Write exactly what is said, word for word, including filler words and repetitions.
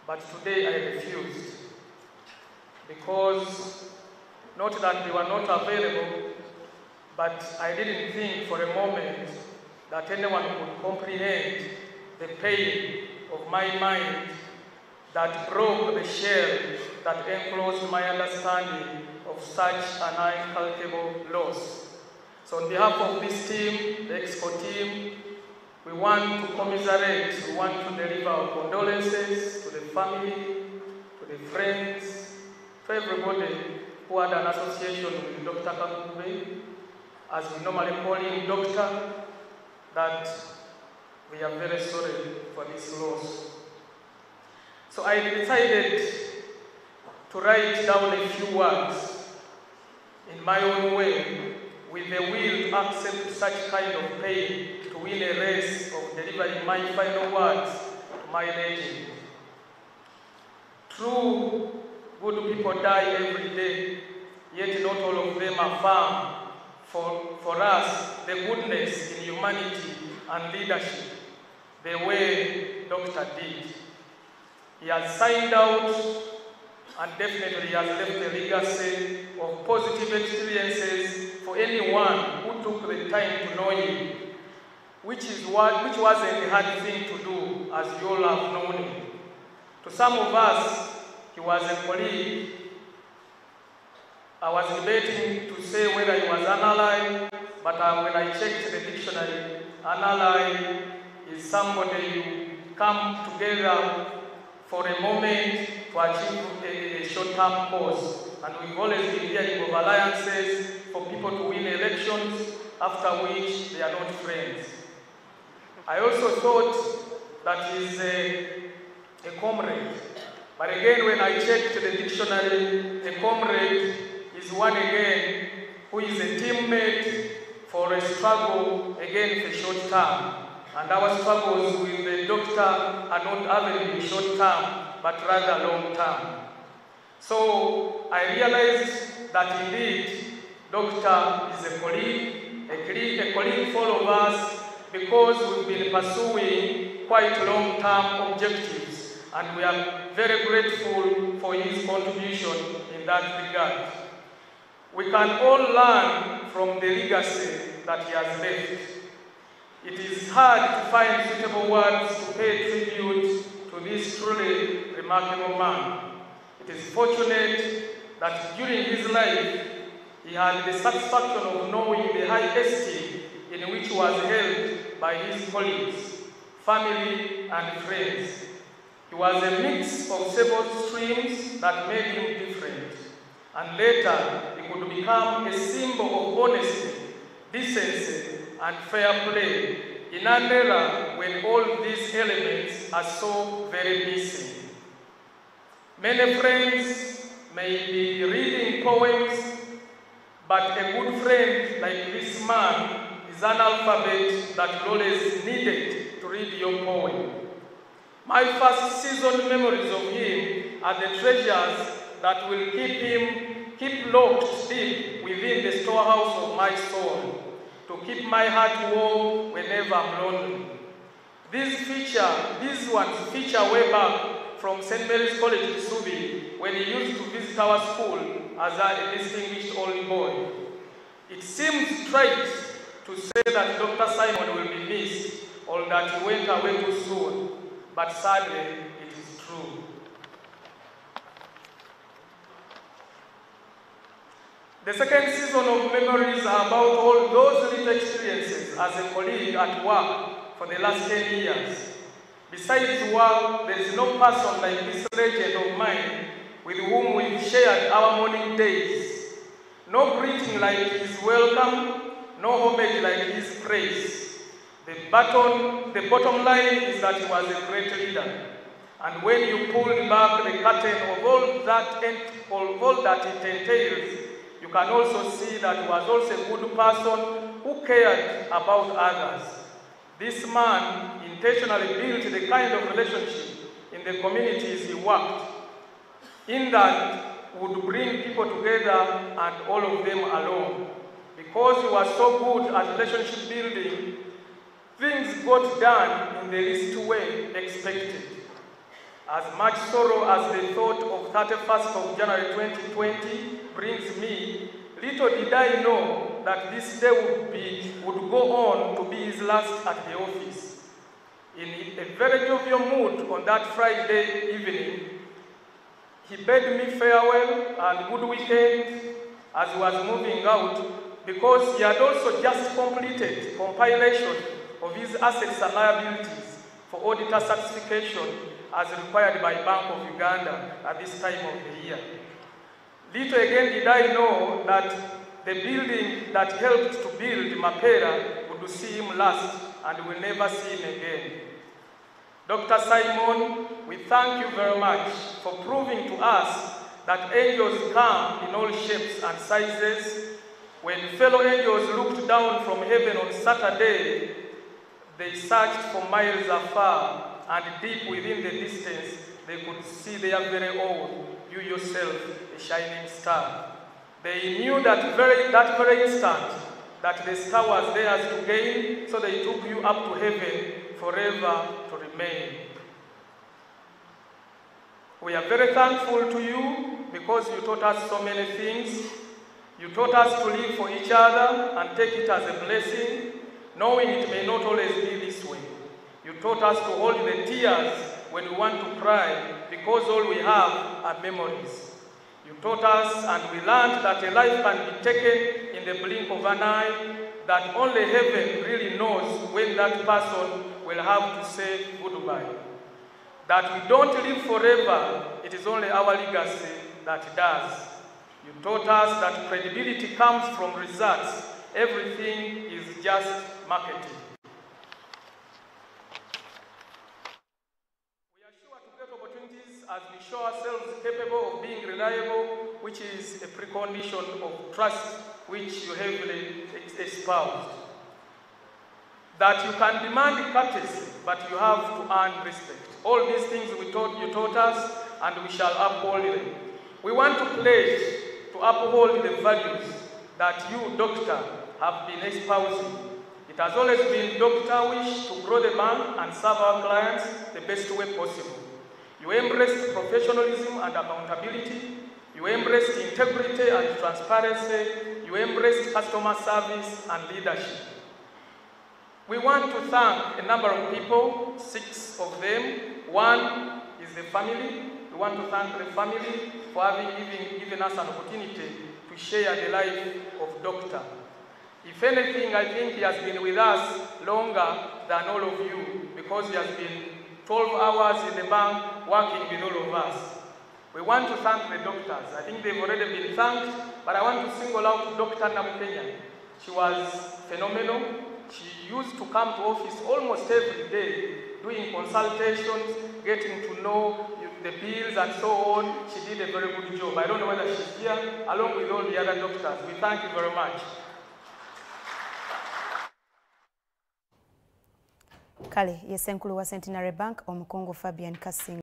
but today I refused. Because, not that they were not available, but I didn't think for a moment that anyone could comprehend the pain of my mind that broke the shell that enclosed my understanding of such an incalculable loss. So on behalf of this team, the EXCO team, we want to commiserate, we want to deliver our condolences to the family, to the friends, to everybody who had an association with Doctor Kakube, as we normally call him Doctor, that we are very sorry for this loss. So I decided to write down a few words in my own way, with the will to accept such kind of pain, to win a race of delivering my final words to my legend. True, good people die every day, yet not all of them are firm. For, for us, the goodness in humanity and leadership, the way Doctor did. He has signed out, and definitely he has left a legacy of positive experiences for anyone who took the time to know him, which is what, which wasn't a hard thing to do, as you all have known him. To some of us, he was a colleague. I was debating to say whether he was an ally, but uh, when I checked the dictionary, an ally is somebody you come together for a moment to achieve a, a short-term cause. And we've always been hearing of alliances for people to win elections, after which they are not friends. I also thought that he's a, a comrade. But again, when I checked the dictionary, a comrade is one again who is a teammate for a struggle, again for short term. And our struggles with the Doctor are not having short term, but rather long term. So I realized that indeed, Doctor is a colleague, a colleague, a colleague for all of us, because we've been pursuing quite long-term objectives, and we are very grateful for his contribution in that regard. We can all learn from the legacy that he has left. It is hard to find suitable words to pay tribute to this truly remarkable man. It is fortunate that during his life, he had the satisfaction of knowing the high esteem in which he was held by his colleagues, family, and friends. He was a mix of several streams that made him different, and later he could become a symbol of honesty, decency, and fair play in an era when all these elements are so very missing. Many friends may be reading poems, but a good friend like this man is an alphabet that always needed to read your poem. My first season memories of him are the treasures that will keep him, keep locked deep within the storehouse of my soul, to keep my heart warm whenever I'm lonely. These feature, these ones feature way back from Saint Mary's College, Kisubi, when he used to visit our school as a distinguished old boy. It seems trite to say that Doctor Simon will be missed, or that he went away too soon, but sadly, it is true. The second season of memories are about all those little experiences as a colleague at work for the last ten years. Besides work, there is no person like this legend of mine with whom we've shared our morning days. No greeting like his welcome, no homage like his praise. The bottom, the bottom line is that he was a great leader. And when you pull back the curtain of all that, of all that it entails, you can also see that he was also a good person who cared about others. This man intentionally built the kind of relationship in the communities he worked in that would bring people together and all of them alone. Because he was so good at relationship building, things got done in the least way expected. As much sorrow as the thought of thirty-first of January twenty twenty brings me, little did I know that this day would, be, would go on to be his last at the office. In a very jovial mood on that Friday evening, he bade me farewell and good weekend as he was moving out, because he had also just completed compilation of his assets and liabilities for auditor certification as required by Bank of Uganda at this time of the year. Little again did I know that the building that helped to build Mapera would see him last and will never see him again. Doctor Simon, we thank you very much for proving to us that angels come in all shapes and sizes. When fellow angels looked down from heaven on Saturday, they searched for miles afar, and deep within the distance, they could see their very own, you yourself, a shining star. They knew that very, that very instant that the star was theirs to gain, so they took you up to heaven forever to remain. We are very thankful to you because you taught us so many things. You taught us to live for each other and take it as a blessing, knowing it may not always be this way. You taught us to hold the tears when we want to cry, because all we have are memories. You taught us and we learned that a life can be taken in the blink of an eye, that only heaven really knows when that person will have to say goodbye. That we don't live forever, it is only our legacy that does. You taught us that credibility comes from results. Everything is just marketing. As we show ourselves capable of being reliable, which is a precondition of trust, which you heavily espoused. That you can demand courtesy, but you have to earn respect. All these things we taught, you taught us, and we shall uphold them. We want to pledge to uphold the values that you, Doctor, have been espousing. It has always been Doctor wish to grow the bank and serve our clients the best way possible. You embraced professionalism and accountability. You embraced integrity and transparency. You embraced customer service and leadership. We want to thank a number of people, six of them. One is the family. We want to thank the family for having given, given us an opportunity to share the life of Doctor. If anything, I think he has been with us longer than all of you, because he has been twelve hours in the bank working with all of us. We want to thank the doctors. I think they've already been thanked, but I want to single out Doctor Namukenya. She was phenomenal. She used to come to office almost every day, doing consultations, getting to know the bills and so on. She did a very good job. I don't know whether she's here, along with all the other doctors. We thank you very much. Kale, yesenkulu wa Centenary Bank, Omukongo Fabian Kasinga.